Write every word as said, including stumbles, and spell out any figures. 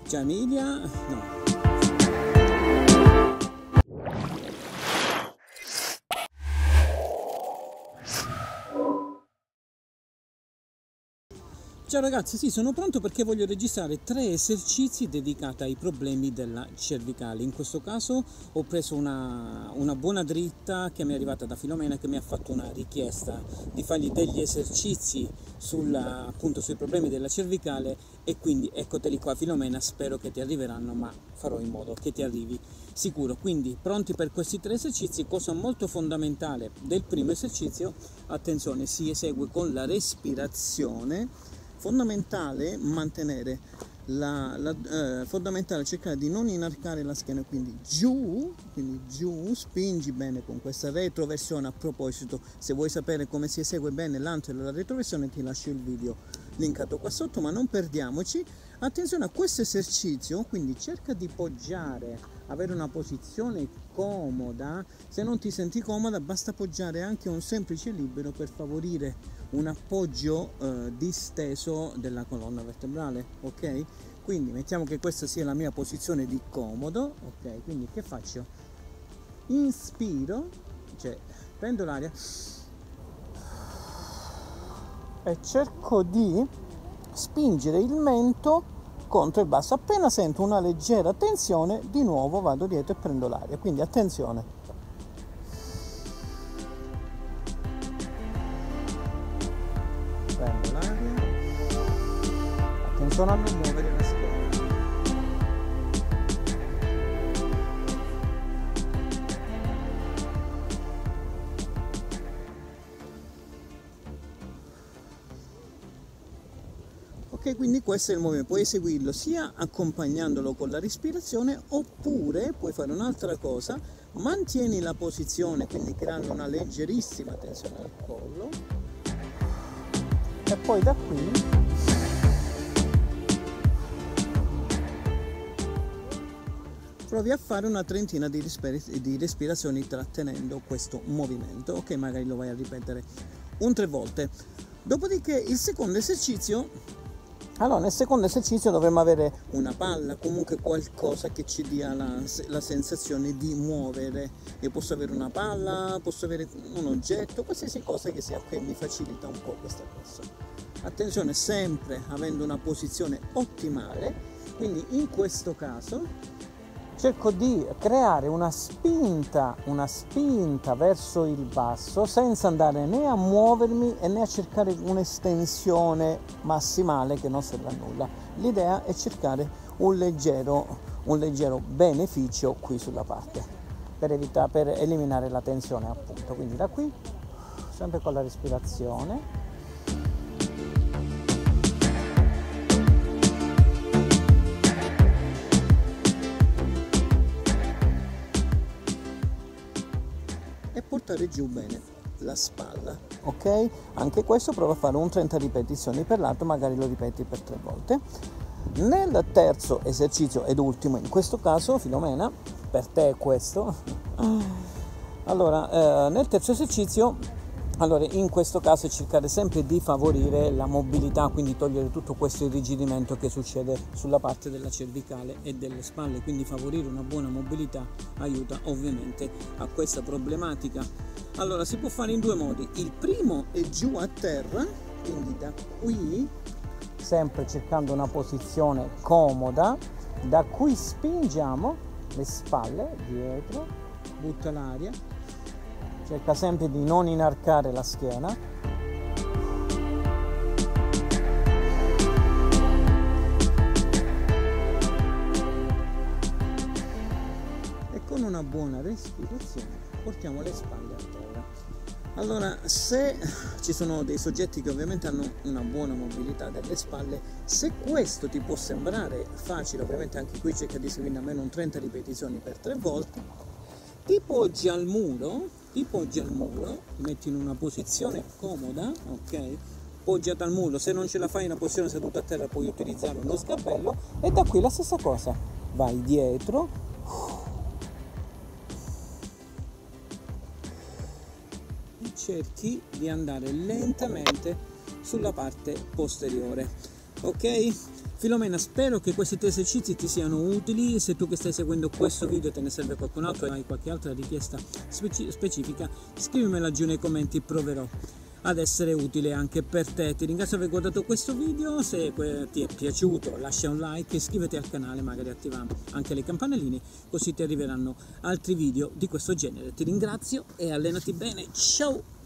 Ciao Emilia, no. Ciao ragazzi, sì, sono pronto perché voglio registrare tre esercizi dedicati ai problemi della cervicale. In questo caso ho preso una, una buona dritta che mi è arrivata da Filomena, che mi ha fatto una richiesta di fargli degli esercizi sulla, appunto, sui problemi della cervicale, e quindi eccoteli qua Filomena, spero che ti arriveranno, ma farò in modo che ti arrivi sicuro. Quindi pronti per questi tre esercizi. Cosa molto fondamentale del primo esercizio, attenzione, si esegue con la respirazione. Fondamentale mantenere la, la eh, fondamentale cercare di non inarcare la schiena, quindi giù, quindi giù, spingi bene con questa retroversione. A proposito, se vuoi sapere come si esegue bene l'antero e la retroversione, ti lascio il video linkato qua sotto, ma non perdiamoci. Attenzione a questo esercizio, quindi cerca di poggiare, avere una posizione comoda. Se non ti senti comoda, basta appoggiare anche un semplice libero per favorire un appoggio eh, disteso della colonna vertebrale, ok? Quindi mettiamo che questa sia la mia posizione di comodo, ok? Quindi che faccio? Inspiro, cioè prendo l'aria e cerco di spingere il mento contro il basso. Appena sento una leggera tensione, di nuovo vado dietro e prendo l'aria. Quindi attenzione. Prendo l'aria. Attenzione a non muovere la schiena. Ok, quindi questo è il movimento. Puoi eseguirlo sia accompagnandolo con la respirazione, oppure puoi fare un'altra cosa: mantieni la posizione, quindi creando una leggerissima tensione al collo, e poi da qui provi a fare una trentina di, di respirazioni trattenendo questo movimento. Ok, magari lo vai a ripetere un tre volte. Dopodiché il secondo esercizio, allora nel secondo esercizio dovremmo avere una palla, comunque qualcosa che ci dia la, la sensazione di muovere. Io posso avere una palla, posso avere un oggetto, qualsiasi cosa che sia, che mi facilita un po' questa cosa. Attenzione, sempre avendo una posizione ottimale. Quindi in questo caso cerco di creare una spinta, una spinta verso il basso, senza andare né a muovermi e né a cercare un'estensione massimale che non serve a nulla. L'idea è cercare un leggero, un leggero beneficio qui sulla parte, per evitare, per eliminare la tensione, appunto. Quindi da qui, sempre con la respirazione. Portare giù bene la spalla, ok? Anche questo prova a fare un trenta ripetizioni per l'altro, magari lo ripeti per tre volte. Nel terzo esercizio ed ultimo in questo caso, Filomena, per te è questo. Allora, eh, nel terzo esercizio, allora in questo caso cercare sempre di favorire la mobilità, quindi togliere tutto questo irrigidimento che succede sulla parte della cervicale e delle spalle, quindi favorire una buona mobilità aiuta ovviamente a questa problematica. Allora si può fare in due modi: il primo è giù a terra, quindi da qui, sempre cercando una posizione comoda, da qui spingiamo le spalle dietro, butta l'aria, cerca sempre di non inarcare la schiena. E con una buona respirazione portiamo le spalle a terra. Allora, se ci sono dei soggetti che ovviamente hanno una buona mobilità delle spalle, se questo ti può sembrare facile, ovviamente anche qui cerca di seguire almeno un trenta ripetizioni per tre volte, ti poggi al muro, ti poggi al muro, ti metti in una posizione comoda, ok? Poggiata al muro. Se non ce la fai in una posizione seduta a terra, puoi utilizzare uno sgabello, e da qui la stessa cosa, vai dietro, e cerchi di andare lentamente sulla parte posteriore, ok? Filomena, spero che questi tre esercizi ti siano utili. Se tu che stai seguendo questo video te ne serve qualcun altro e hai qualche altra richiesta speci specifica, scrivimela giù nei commenti, proverò ad essere utile anche per te. Ti ringrazio per aver guardato questo video. Se ti è piaciuto lascia un like, iscriviti al canale, magari attiva anche le campanelline, così ti arriveranno altri video di questo genere. Ti ringrazio e allenati bene, ciao!